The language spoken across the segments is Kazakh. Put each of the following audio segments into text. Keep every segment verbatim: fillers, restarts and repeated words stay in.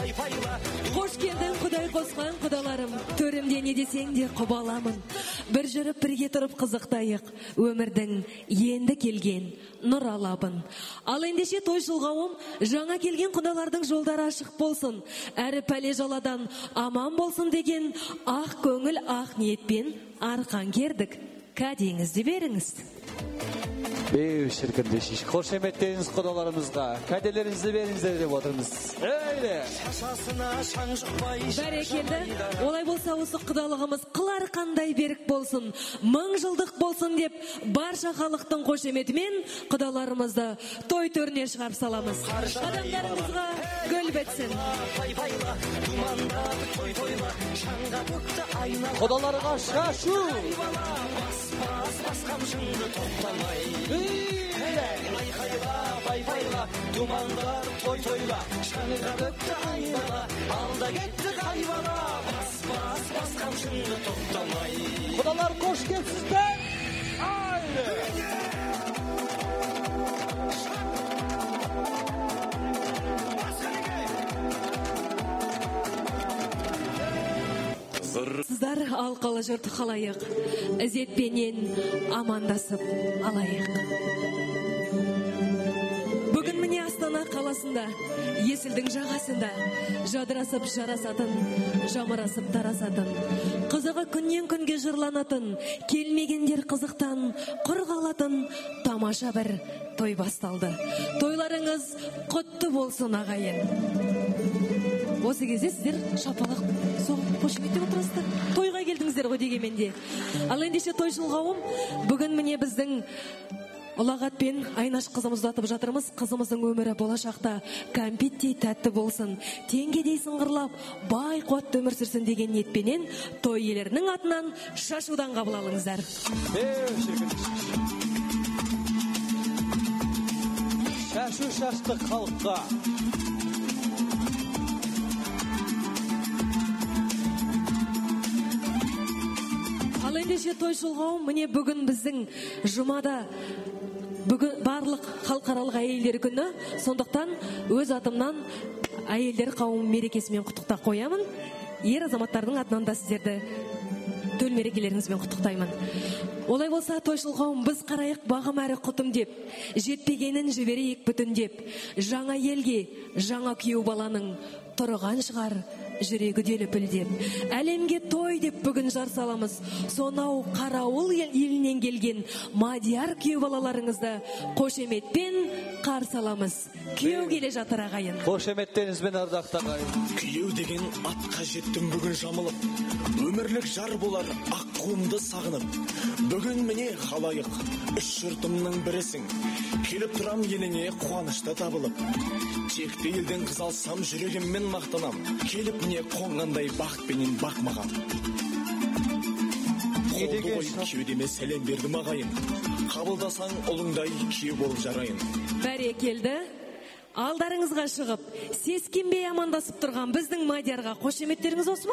Қош келдің құдай қосқан құдаларым, төрімде не десең де құбаламын. Бір жүріп бірге тұрып қызықтайық, өмірдің енді келген нұр алабын. Ал ендеше тойшыл қауым, жаңа келген құдалардың жолдары ашық болсын, әрі пәле жаладан аман болсын деген ақ көңіл ақ ниетпен арқан кердік. Кәдеңізді беріңіз. Беу шіркіндешіш, қошеметтеңіз құдаларымызға, кәделеріңізді беріңіздер деп отырмыз. Әйле! Бәрекелді, олай болса осы құдалығымыз қылар қандай берік болсын, мың жылдық болсын деп, барша халықтың қошеметімен құдаларымызды той төріне шығарып саламыз. Адамдарымызға гүл бетсін. Құдаларға шашу! Айқайла, байбайла, думандар той-тойла, шаңға бөкті айнала, алда кетті қайбала, бас-бас бас қамшынды тоқтамай. Құдалар қош келсіздер! Айлы! Сыздар алқалы жұрт қалайық, ізетпенен амандасып алайық. Бүгін міне Астана қаласында, есілдің жағасында, жадырасып жарасатын, жамырасып тарасатын, қызығы күннен күнге жырланатын, келмегендер қызықтан құр қалатын тамаша бір той басталды. Тойларыңыз құтты болсын ағайын. Осы кезде сіздер шапалақ соғып қошеметтеп отырасыздар. Тойға келдіңіздер ғой дегенменде. Ал ендеше тойшыл қауым, бүгін міне біздің ұлағатпен Айнаш қызымызды атып жатырмыз. Қызымыздың өмірі болашақта кәмпиттей тәтті болсын, теңгедей сыңғырлап, бай қуатты өмір сүрсін деген ниетпенен той иелерінің атынан шашудан қабыл алыңыздар. Шашу шашты халыққа. Ал ендеше тойшыл қауым, міне бүгін біздің жұмада бүгін барлық халықаралық әйелдер күні, сондықтан өз атымнан әйелдер қауым мерекесімен құттықтап қоямын. Ер азаматтардың атынан да сіздерді төл мерекелеріңізбен құттықтаймын. Олай болса, тойшыл қауым, біз қарайық бағым әрі құтым деп, жетпегенін жіберейік бүтін деп, жаңа елге, жаңа күйеу баланың тұрған шығар жүрегі деліпілдеп. Әлемге той деп бүгін жар саламыз. Сонау қарауыл елінен келген мадияр күйеу балаларыңызды қошеметпен қарсы аламыз. Күйеу келе жатыр ағайын. Қошеметтеріңізбен ардақты ағайын. Күйеу деген атқа жеттім бүгін жамылып, өмірлік жар болар аққуымды сағынып. Бүгін міне халайық, үш жұртымның бірісің, келіп тұрам еліңе қуанышта табылып. Текті елден қыз алсам жүрегіммен мақтанам, келіп не қонғандай бақытпенен бақмағам. Қолды қойып кеудеме сәлем бердім ағайын, қабылдасаң ұлыңдай күйеу болып жарайын. Бәрекелді. Алдарыңызға шығып, сескенбей амандасып тұрған біздің Мадиярға қошеметтеріңіз осы ма?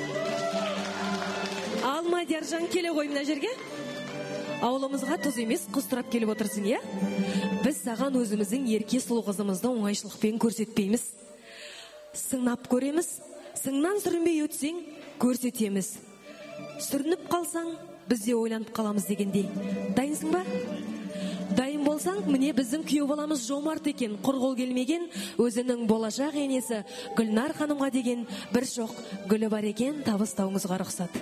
Ал Мадияржан, келе ғой мына жерге. Ауылымызға тұз емес, құс тұрап келіп отырсың, е? Біз саған өзіміздің ерке сұлу қызымызды оңайшылықпен көрсетпейміз. Сыңнап көреміз, сыңнан сүрінбей өтсең, көрсетеміз. Сүрініп қалсаң, біз де ойланып қаламыз дегендей. Дайынсың ба? Дайын болсаң, міне біздің күйеу баламыз жомарт екен, құрғыл келмеген, өзінің болашақ енесі Гүлнар ханымға деген бір шоқ гүлі бар екен, табыстауыңызға рұқсат.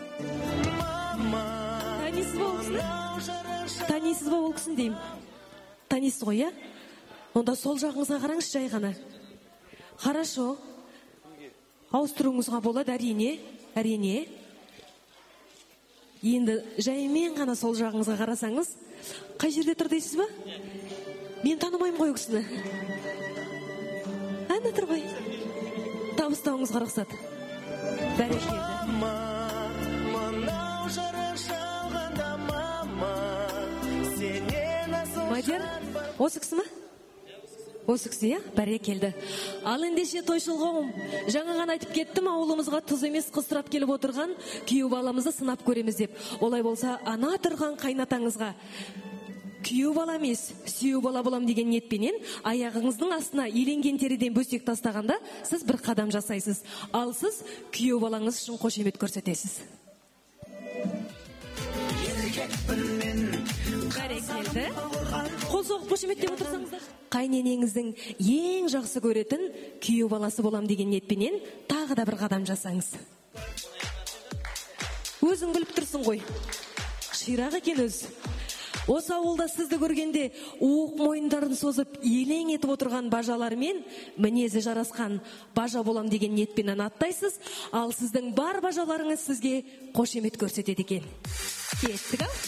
Танисыз ба ол кісіні? Танисыз ба ол кісіні деймін? Танисыз ғой, е? Онда сол жағыңызға қараңыз жай ғана. Хорошо. Ауыстыруыңызға болады, әрине, әрине. Енді жаймен ғана сол жағыңызға қарасаңыз, қай жерде тұр дейсіз ба? Мен танымаймын ғой кісіні. Әні тұр ғой. Табыстауыңызға рұқсат. Бәрекелді. Мадияр, осы кісі ма? Осы кісі, е? Бәрекелді. Ал ендеше тойшыл қауым, жаңа ғана айтып кеттім, ауылымызға тұз емес қыз тұрап келіп отырған күйеу баламызды сынап көреміз деп. Олай болса, ана тұрған қайнатаңызға күйеу бала емес, сүйеу бала болам деген ниетпенен аяғыңыздың астына иленген теріден бөстек тастағанда сіз бір қадам жасайсыз. Ал сіз күйеу балаңыз үшін қошемет көрсетесіз. Бәрекелді. Қол соғып қошемет деп отырсаңыздар. Қайненеңіздің ең жақсы көретін күйеу баласы болам деген ниетпенен тағы да бір қадам жасаңыз. Өзің біліп тұрсың ғой. Ширақ екен өз. Осы ауылда сізді көргенде уық мойындарын созып елең етіп отырған бажалармен мінезі жарасқан бажа болам деген ниетпенен аттайсыз, ал сіздің бар бажаларыңыз сізге қошемет көрсетеді екен. Кеттік, ал?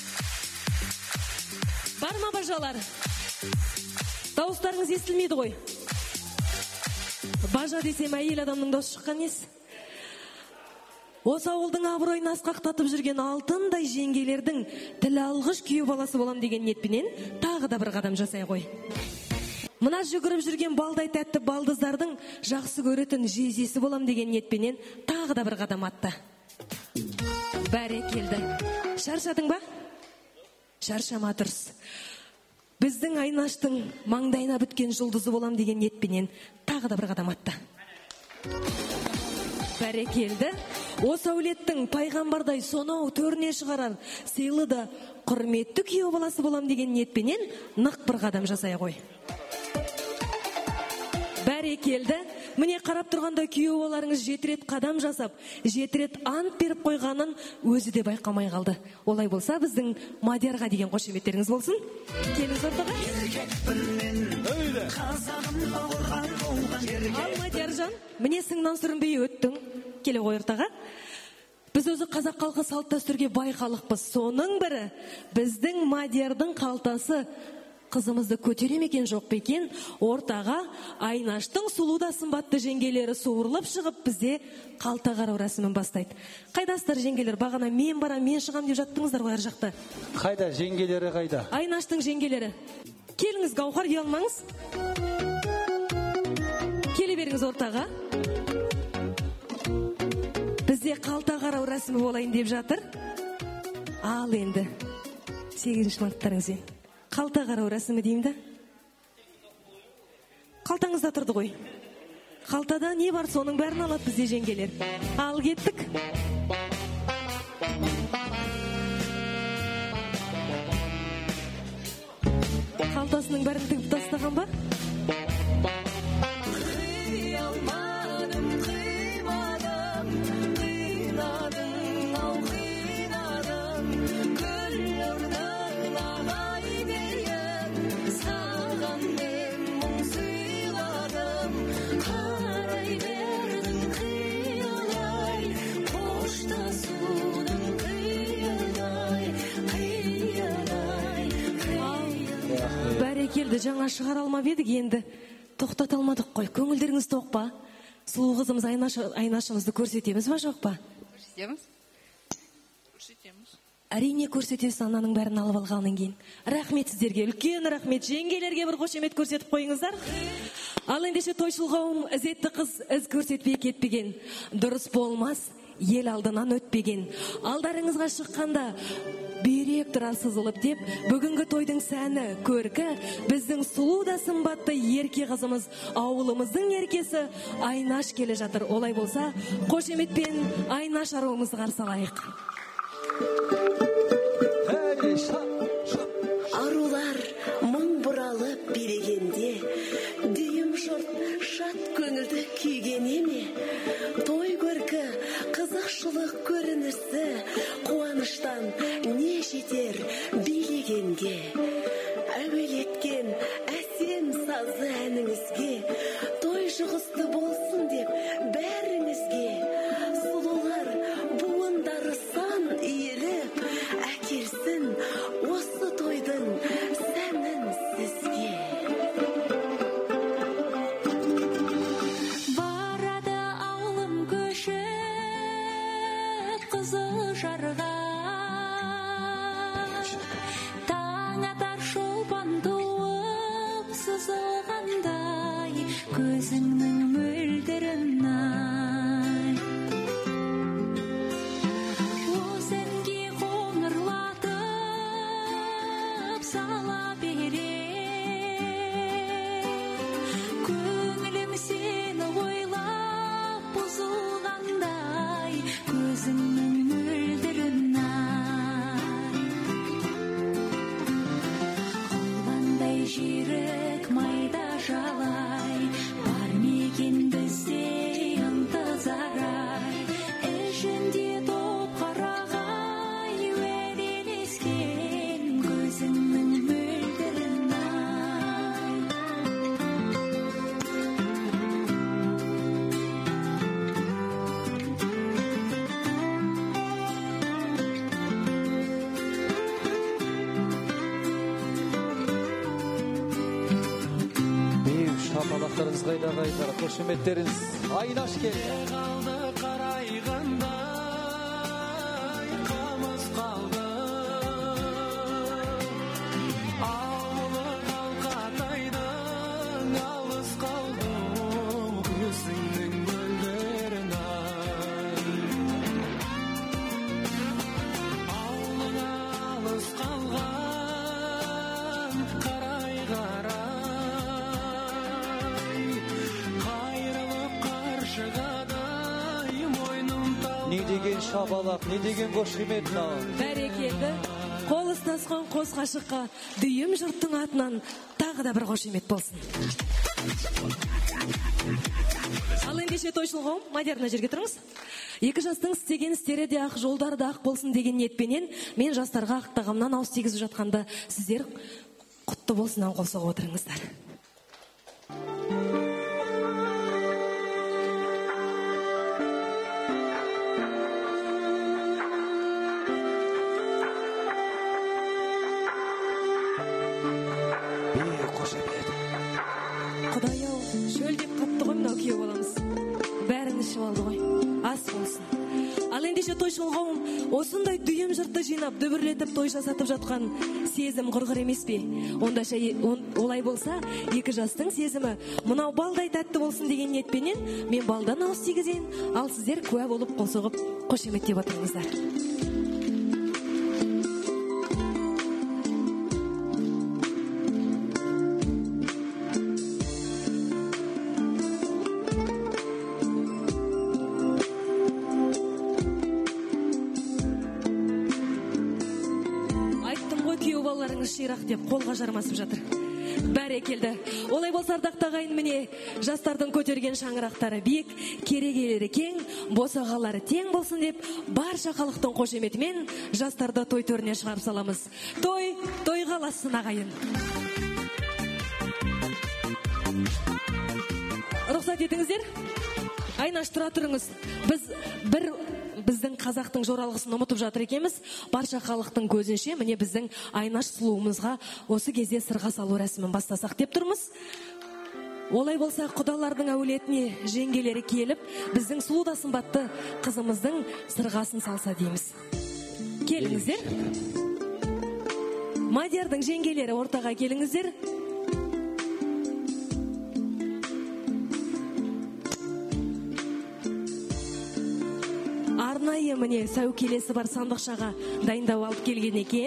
Бар ма бажалар? Дауыстарыңыз естілмейді ғой. Бажа десем әйел адамның дауысы шыққан ес. Осы ауылдың абыройын асқақтатып жүрген алтындай жеңгелердің тіл алғыш күйеу баласы болам деген ниетпенен тағы да бір қадам жасай ғой. Мына жүгіріп жүрген балдай тәтті балдыздардың жақсы көретін жезесі болам деген ниетпенен тағы да бір қадам атты. Бәрекелді. Шаршадың ба? Шаршама тұрс. Біздің Айнаштың маңдайына біткен жұлдызы болам деген ниетпенен тағы да бір қадам атты. Бәрекелді. Осы әулеттің пайғамбардай сонау төріне шығарар сыйлы да құрметті күйеу баласы болам деген ниетпенен нық бір қадам жасай ғой. Бәрекелді. Міне қарап тұрғанда күйеу балаларыңыз жеті рет қадам жасап, жеті рет ант беріп қойғанын өзі де байқамай қалды. Олай болса, біздің Мадиярға деген қошеметтеріңіз болсын. Келіңіз ортаға. Ал Мадияржан, міне сыңнан сүрінбей өттің. Келе ғой ортаға. Біз өзі қазақ халқы салт дәстүрге бай халықпыз. Соның бірі біздің Мадиярдың қалтасы қызымызды көтере ме екен жоқ па екен, ортаға Айнаштың сұлу да сымбатты жеңгелері суырылып шығып бізде қалта қарау рәсімін бастайды. Қайдасыздар жеңгелер? Бағана мен барам, мен шығам деп жаттыңыздар ғой ар жақта. Қайда жеңгелері қайда? Айнаштың жеңгелері. Келіңіз, Гаухар, ұялмаңыз. Келе беріңіз ортаға. Бізде қалта қарау рәсімі болайын деп жатыр. Ал енді сегізінші марттарыңызбен қалта қарау рәсімі деймді. Қалтаңызда тұрды ғой. Қалтада не бар, соның бәрін алады бізде жеңгелер. Ал кеттік. Қалтасының бәрін тігіп тастаған ба? Бәрекелді, жаңа шығар алмап едік, енді тоқтата алмадық қой. Көңілдеріңіз тоқ па? Сұлу қызымыз Айнашымызды көрсетеміз ба, жоқ па? Көрсетеміз. Көрсетеміз. Әрине көрсетесіз, ананың бәрін алып алғаннан кейін. Рахмет сіздерге, үлкен рахмет. Жеңгелерге бір қошемет көрсетіп қойыңыздар. Ал ендеше тойшыл қауым, ізетті қыз із көрсетпей кетпеген. Дұрыс болмас, ел алдынан өтпеген. Алдарыңызға шыққанда бүйрек тұра сызылып деп, бүгінгі тойдың сәні, көркі, біздің сұлу да сымбатты ерке қызымыз, ауылымыздың еркесі Айнаш келе жатыр. Олай болса, қошеметпен Айнаш аруымызды қарсы алайық. Арулар мың бұралып билегенде, дүйім жұрт шат көңілді күйгене ме? Той көркі, қызықшылық көрінісі, қуаныштан не жетер билегенге? Әуел еткен әсем сазы әніңізге, той жұғысты болсын деп бәріңізге, сұлулар буындары сан иіліп, әкелсін осы тойдың сәнін сізге. Барады ауылым көшіп, қызыл жастарыңыз қайда қайда, қошеметтеріңіз Айнаш келді. Қалды қарайғандай қамыс қалды, ауылы қалқатайдың алыс қалды көзіңнің гүлдерін ай. Ауылың алыс қалған қарай қарай, қайрылып қаршығадай мойным тал. Не деген шабалақ, не деген қошемет мынау. Бәрекелді. Қол ұстасқан қос қашыққа дүйім жұрттың атынан тағы да бір қошемет болсын. Ал ендеше тойшыл қауым, мадиярына жерге тұрыңыз. Екі жастың істеген істері де ақ, жолдары да ақ болсын деген ниетпенен мен жастарға ақ тағамнан ауыз тигізіп жатқанды сіздер құтты болсынан қол соғып отырыңыздар. Құдай-ау, шөлдеп қапты ғой мынау күйеу баламыз. Бәрін ішіп алды ғой. Ас болсын. Ал ендеше тойшыл қауым, осындай дүйім жұртты жинап, дүбірлетіп той жасатып жатқан сезім құрғыр емес пе? Ондаша олай болса, екі жастың сезімі мынау балдай тәтті болсын деген ниетпенен мен балдан ауыз тигізейін, ал сіздер куә болып қол соғып қошеметтеп отырыңыздар. Ширақ деп қолға жармасып жатыр. Бәрекелді. Олай болса ардақты ағайын, міне жастардың көтерген шаңырақтары биік, керегелері кең, босағалары тең болсын деп барша халықтың қошеметімен жастарды той төріне шығарып саламыз. Той, той қаласын ағайын. Рұқсат етіңіздер. Айнаш, тұра тұрыңыз. Біз бір біздің қазақтың жоралғысын ұмытып жатыр екеміз. Барша халықтың көзінше міне біздің Айнаш сұлуымызға осы кезде сырға салу рәсімін бастасақ деп тұрмыз. Олай болса құдалардың әулетіне жеңгелері келіп, біздің сұлу да сымбатты қызымыздың сырғасын салса дейміз. Келіңіздер. Мадиярдың жеңгелері ортаға келіңіздер. Арнайы міне сәукелесі бар сандықшаға дайындау алып келген екен.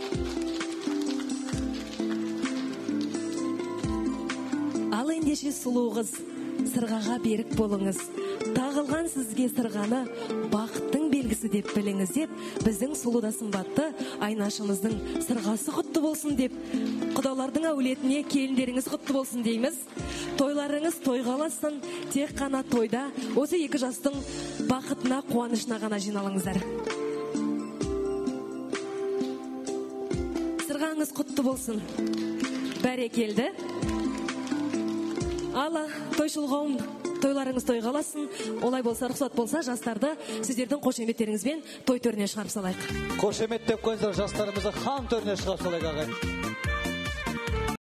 Ал ендеше сұлу қыз, сырғаға берік болыңыз. Тағылған сізге сырғаны бақыттың белгісі деп біліңіз деп, біздің сұлу да сымбатты Айнашымыздың сырғасы құтты болсын деп, құдалардың әулетіне келіндеріңіз құтты болсын дейміз. Тойларыңыз тойға аласын, тек қана тойда осы екі жастың бақытына, қуанышына ғана жиналыңыздар. Сырғаңыз құтты болсын. Бәрекелді. Ала, тойшыл қауым, тойларыңыз тойға аласын. Олай болса, рұқсат болса, жастарды сіздердің қошеметтеріңізбен той төріне шығарып салайық. Қошемет деп қойыңыздар, жастарымызды хан төріне шығарып салайық ағайын.